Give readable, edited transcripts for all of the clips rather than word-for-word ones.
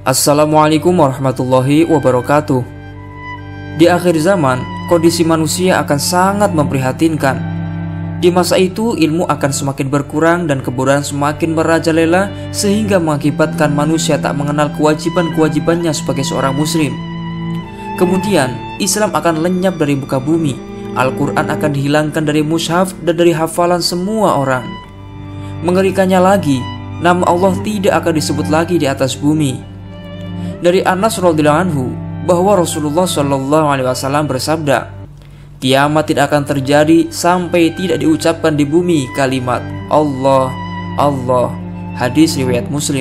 Assalamualaikum warahmatullahi wabarakatuh. Di akhir zaman, kondisi manusia akan sangat memprihatinkan. Di masa itu, ilmu akan semakin berkurang dan kebodohan semakin merajalela, sehingga mengakibatkan manusia tak mengenal kewajiban-kewajibannya sebagai seorang muslim. Kemudian, Islam akan lenyap dari muka bumi, Al-Quran akan dihilangkan dari mushaf dan dari hafalan semua orang. Mengerikannya lagi, nama Allah tidak akan disebut lagi di atas bumi. Dari Anas radhiyallahu anhu bahwa Rasulullah SAW bersabda, kiamat tidak akan terjadi sampai tidak diucapkan di bumi kalimat Allah, Allah. Hadis riwayat Muslim.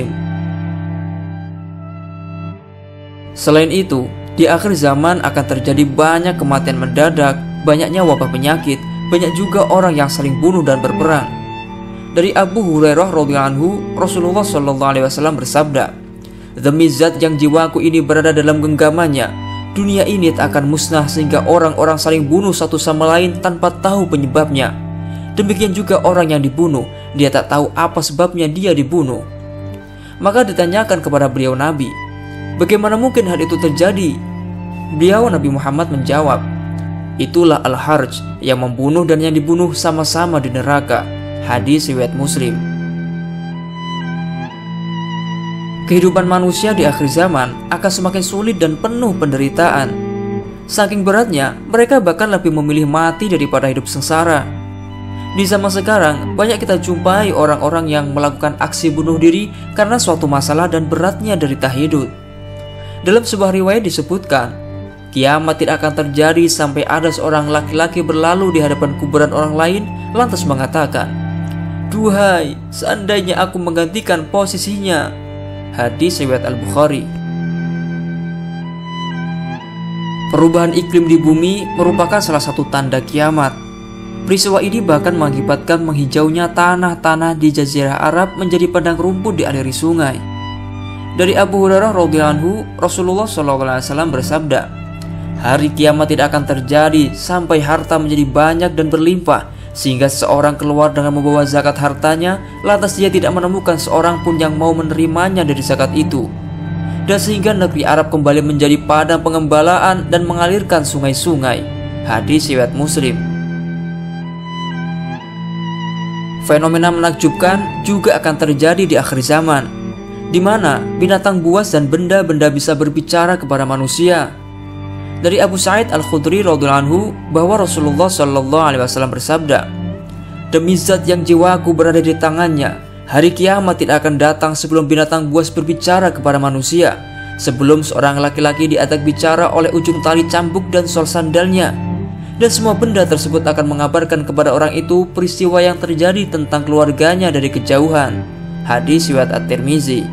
Selain itu, di akhir zaman akan terjadi banyak kematian mendadak, banyaknya wabah penyakit, banyak juga orang yang saling bunuh dan berperang. Dari Abu Hurairah radhiyallahu anhu, Rasulullah SAW bersabda, demi zat yang jiwaku ini berada dalam genggamannya, dunia ini tak akan musnah sehingga orang-orang saling bunuh satu sama lain tanpa tahu penyebabnya. Demikian juga orang yang dibunuh, dia tak tahu apa sebabnya dia dibunuh. Maka ditanyakan kepada beliau Nabi, bagaimana mungkin hal itu terjadi? Beliau Nabi Muhammad menjawab, itulah al-harj, yang membunuh dan yang dibunuh sama-sama di neraka. Hadis riwayat Muslim. Kehidupan manusia di akhir zaman akan semakin sulit dan penuh penderitaan. Saking beratnya, mereka bahkan lebih memilih mati daripada hidup sengsara. Di zaman sekarang, banyak kita jumpai orang-orang yang melakukan aksi bunuh diri karena suatu masalah dan beratnya derita hidup. Dalam sebuah riwayat disebutkan, kiamat tidak akan terjadi sampai ada seorang laki-laki berlalu di hadapan kuburan orang lain lantas mengatakan, duhai, seandainya aku menggantikan posisinya. Hadis riwayat Al-Bukhari. Perubahan iklim di bumi merupakan salah satu tanda kiamat. Peristiwa ini bahkan mengakibatkan menghijaunya tanah-tanah di Jazirah Arab menjadi padang rumput di aliri sungai. Dari Abu Hurairah radhiyallahu anhu, Rasulullah SAW bersabda, hari kiamat tidak akan terjadi sampai harta menjadi banyak dan berlimpah, sehingga seorang keluar dengan membawa zakat hartanya, lantas dia tidak menemukan seorang pun yang mau menerimanya dari zakat itu. Dan sehingga negeri Arab kembali menjadi padang pengembalaan dan mengalirkan sungai-sungai. Hadis riwayat Muslim. Fenomena menakjubkan juga akan terjadi di akhir zaman, di mana binatang buas dan benda-benda bisa berbicara kepada manusia. Dari Abu Sa'id Al-Khudri radhiyallahu anhu bahwa Rasulullah SAW bersabda, demi zat yang jiwaku berada di tangannya, hari kiamat tidak akan datang sebelum binatang buas berbicara kepada manusia, sebelum seorang laki-laki diajak bicara oleh ujung tali cambuk dan sol sandalnya, dan semua benda tersebut akan mengabarkan kepada orang itu peristiwa yang terjadi tentang keluarganya dari kejauhan. Hadis riwayat At-Tirmizi.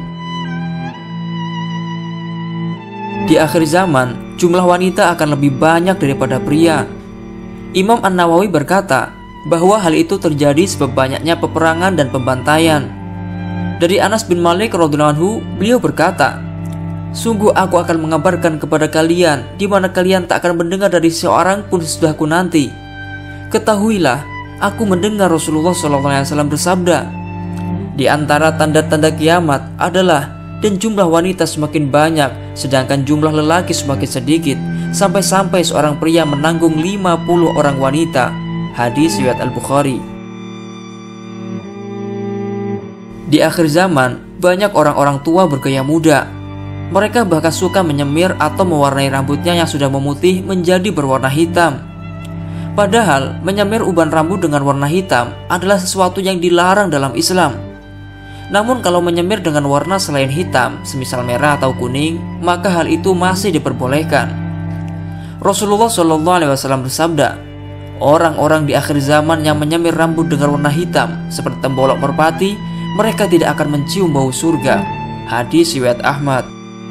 Di akhir zaman, jumlah wanita akan lebih banyak daripada pria. Imam An-Nawawi berkata bahwa hal itu terjadi sebab banyaknya peperangan dan pembantaian. Dari Anas bin Malik radhiyallahu anhu, beliau berkata, sungguh aku akan mengabarkan kepada kalian di mana kalian tak akan mendengar dari seorang pun sesudahku nanti. Ketahuilah, aku mendengar Rasulullah SAW bersabda, di antara tanda-tanda kiamat adalah dan jumlah wanita semakin banyak, sedangkan jumlah lelaki semakin sedikit, sampai-sampai seorang pria menanggung 50 orang wanita. Hadis riwayat Al-Bukhari. Di akhir zaman, banyak orang-orang tua bergaya muda. Mereka bahkan suka menyemir atau mewarnai rambutnya yang sudah memutih menjadi berwarna hitam. Padahal, menyemir uban rambut dengan warna hitam adalah sesuatu yang dilarang dalam Islam. Namun kalau menyemir dengan warna selain hitam, semisal merah atau kuning, maka hal itu masih diperbolehkan. Rasulullah SAW bersabda, orang-orang di akhir zaman yang menyemir rambut dengan warna hitam seperti tembolok merpati, mereka tidak akan mencium bau surga. Hadis riwayat Ahmad.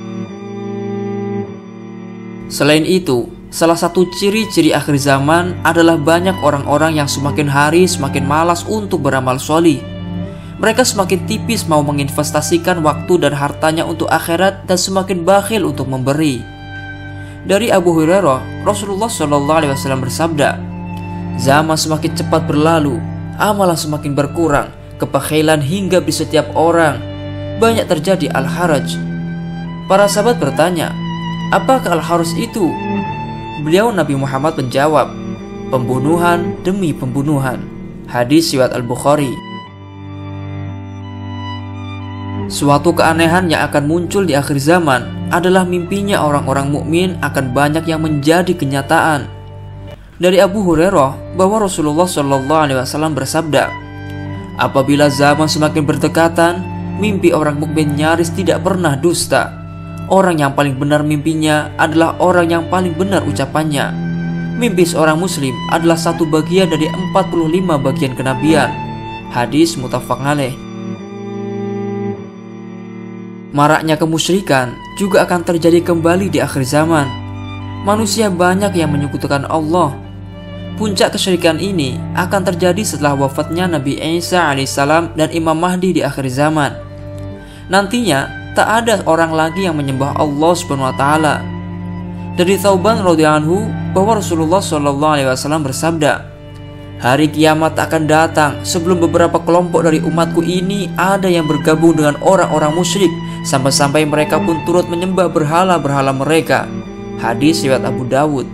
Selain itu, salah satu ciri-ciri akhir zaman adalah banyak orang-orang yang semakin hari semakin malas untuk beramal sholih. Mereka semakin tipis mau menginvestasikan waktu dan hartanya untuk akhirat dan semakin bakhil untuk memberi. Dari Abu Hurairah, Rasulullah SAW bersabda, zaman semakin cepat berlalu, amalan semakin berkurang, kebakhilan hingga di setiap orang, banyak terjadi al-haraj. Para sahabat bertanya, apakah Al-Harus itu? Beliau Nabi Muhammad menjawab, pembunuhan demi pembunuhan. Hadis riwayat Al-Bukhari. Suatu keanehan yang akan muncul di akhir zaman adalah mimpinya orang-orang mukmin akan banyak yang menjadi kenyataan. Dari Abu Hurairah bahwa Rasulullah SAW bersabda, apabila zaman semakin berdekatan, mimpi orang mukmin nyaris tidak pernah dusta. Orang yang paling benar mimpinya adalah orang yang paling benar ucapannya. Mimpi seorang muslim adalah satu bagian dari 45 bagian kenabian. Hadis muttafaq alaih. Maraknya kemusyrikan juga akan terjadi kembali di akhir zaman. Manusia banyak yang menyekutukan Allah. Puncak kesyirikan ini akan terjadi setelah wafatnya Nabi Isa alaihissalam dan Imam Mahdi di akhir zaman. Nantinya tak ada orang lagi yang menyembah Allah Subhanahu wa taala. Dari Thauban radhiyallahu anhu bahwa Rasulullah SAW bersabda, hari kiamat akan datang sebelum beberapa kelompok dari umatku ini ada yang bergabung dengan orang-orang musyrik sampai-sampai mereka pun turut menyembah berhala-berhala mereka. Hadis riwayat Abu Dawud.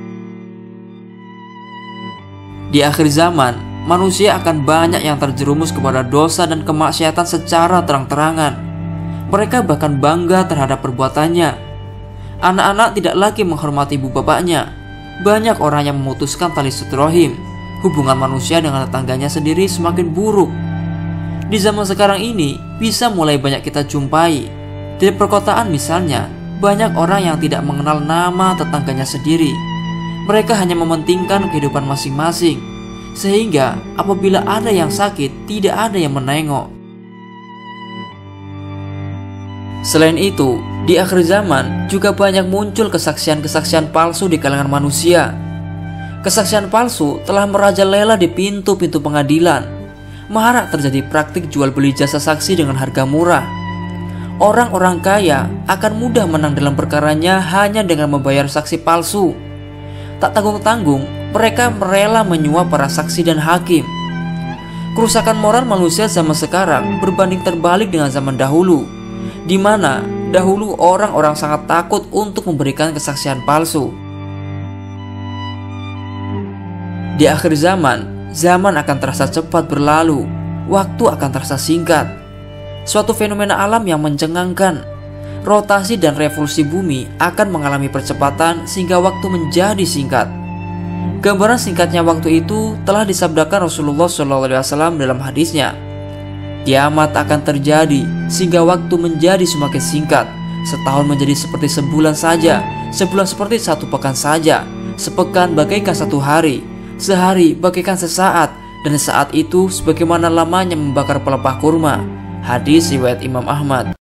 Di akhir zaman, manusia akan banyak yang terjerumus kepada dosa dan kemaksiatan secara terang-terangan. Mereka bahkan bangga terhadap perbuatannya. Anak-anak tidak lagi menghormati ibu bapaknya. Banyak orang yang memutuskan tali silaturahim. Hubungan manusia dengan tetangganya sendiri semakin buruk. Di zaman sekarang ini bisa mulai banyak kita jumpai. Di perkotaan misalnya, banyak orang yang tidak mengenal nama tetangganya sendiri. Mereka hanya mementingkan kehidupan masing-masing, sehingga apabila ada yang sakit, tidak ada yang menengok. Selain itu, di akhir zaman juga banyak muncul kesaksian-kesaksian palsu di kalangan manusia. Kesaksian palsu telah merajalela di pintu-pintu pengadilan. Marak terjadi praktik jual beli jasa saksi dengan harga murah. Orang-orang kaya akan mudah menang dalam perkaranya hanya dengan membayar saksi palsu. Tak tanggung-tanggung, mereka rela menyuap para saksi dan hakim. Kerusakan moral manusia zaman sekarang berbanding terbalik dengan zaman dahulu, di mana dahulu orang-orang sangat takut untuk memberikan kesaksian palsu. Di akhir zaman, zaman akan terasa cepat berlalu, waktu akan terasa singkat. Suatu fenomena alam yang mencengangkan. Rotasi dan revolusi bumi akan mengalami percepatan sehingga waktu menjadi singkat. Gambaran singkatnya waktu itu telah disabdakan Rasulullah SAW dalam hadisnya. Kiamat akan terjadi sehingga waktu menjadi semakin singkat. Setahun menjadi seperti sebulan saja, sebulan seperti satu pekan saja, sepekan bagaikan satu hari, sehari bagaikan sesaat, dan saat itu sebagaimana lamanya membakar pelepah kurma. Hadis riwayat Imam Ahmad.